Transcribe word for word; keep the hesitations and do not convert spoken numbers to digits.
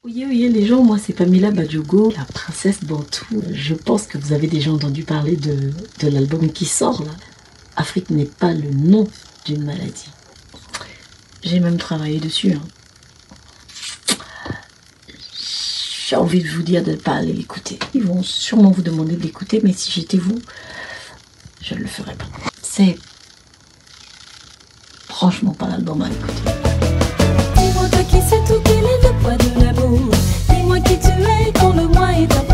Oyez, oyez les gens, moi c'est Pamela Badjogo, la princesse Bantou. Je pense que vous avez déjà entendu parler de, de l'album qui sort là. Afrique n'est pas le nom d'une maladie. J'ai même travaillé dessus. Hein. J'ai envie de vous dire de ne pas aller l'écouter. Ils vont sûrement vous demander de l'écouter, mais si j'étais vous, je ne le ferais pas. C'est franchement pas l'album à écouter. Dis-moi toi qui sais tout, quel est le poids de l'amour. Dis-moi qui tu es quand le moi est à